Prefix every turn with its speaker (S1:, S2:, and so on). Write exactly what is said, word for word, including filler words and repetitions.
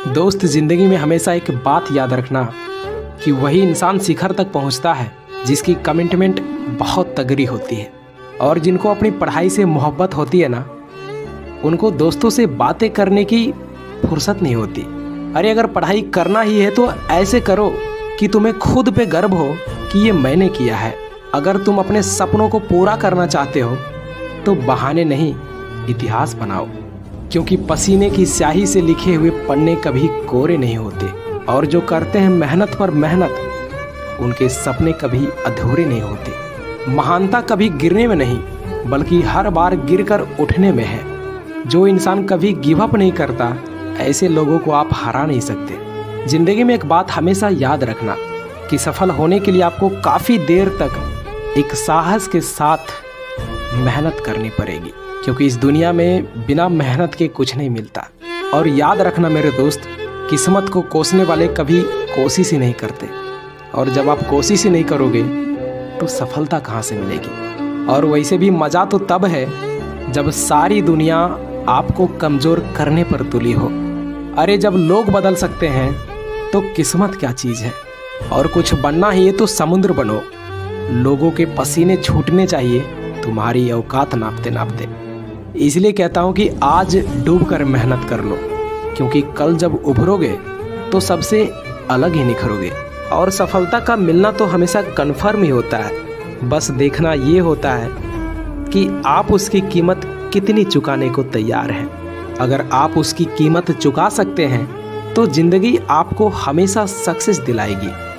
S1: दोस्त, जिंदगी में हमेशा एक बात याद रखना कि वही इंसान शिखर तक पहुंचता है जिसकी कमिटमेंट बहुत तगड़ी होती है। और जिनको अपनी पढ़ाई से मोहब्बत होती है ना, उनको दोस्तों से बातें करने की फुर्सत नहीं होती। अरे अगर पढ़ाई करना ही है तो ऐसे करो कि तुम्हें खुद पे गर्व हो कि ये मैंने किया है। अगर तुम अपने सपनों को पूरा करना चाहते हो तो बहाने नहीं, इतिहास बनाओ, क्योंकि पसीने की स्याही से लिखे हुए पन्ने कभी कोरे नहीं होते। और जो करते हैं मेहनत पर मेहनत, उनके सपने कभी अधूरे नहीं होते। महानता कभी गिरने में नहीं, बल्कि हर बार गिरकर उठने में है। जो इंसान कभी गिव अप नहीं करता, ऐसे लोगों को आप हरा नहीं सकते। जिंदगी में एक बात हमेशा याद रखना कि सफल होने के लिए आपको काफ़ी देर तक एक साहस के साथ मेहनत करनी पड़ेगी, क्योंकि इस दुनिया में बिना मेहनत के कुछ नहीं मिलता। और याद रखना मेरे दोस्त, किस्मत को कोसने वाले कभी कोशिश ही नहीं करते, और जब आप कोशिश ही नहीं करोगे तो सफलता कहाँ से मिलेगी। और वैसे भी मज़ा तो तब है जब सारी दुनिया आपको कमज़ोर करने पर तुली हो। अरे जब लोग बदल सकते हैं तो किस्मत क्या चीज़ है। और कुछ बनना ही है तो समुद्र बनो। लोगों के पसीने छूटने चाहिए तुम्हारी औकात नापते नापते। इसलिए कहता हूँ कि आज डूब कर मेहनत कर लो, क्योंकि कल जब उभरोगे तो सबसे अलग ही निखरोगे। और सफलता का मिलना तो हमेशा कन्फर्म ही होता है, बस देखना ये होता है कि आप उसकी कीमत कितनी चुकाने को तैयार हैं। अगर आप उसकी कीमत चुका सकते हैं तो ज़िंदगी आपको हमेशा सक्सेस दिलाएगी।